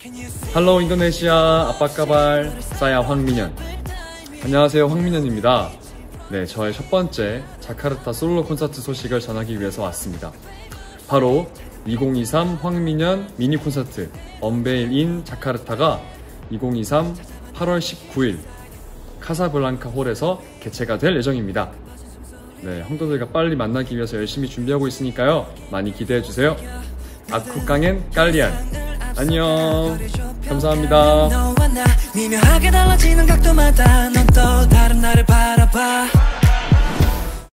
Hello 인도네시아 아빠까발 사야 황민현. 안녕하세요, 황민현입니다. 네, 저의 첫 번째 자카르타 솔로 콘서트 소식을 전하기 위해서 왔습니다. 바로 2023 황민현 미니 콘서트 언베일 인 자카르타가 2023 8월 19일 카사블랑카 홀에서 개최가 될 예정입니다. 네, 형도들과 빨리 만나기 위해서 열심히 준비하고 있으니까요, 많이 기대해주세요. 아쿠깡엔 깔리안. 안녕. 감사합니다. 미묘하게 달라지는 각도마다 넌 또 다른 나를 바라봐.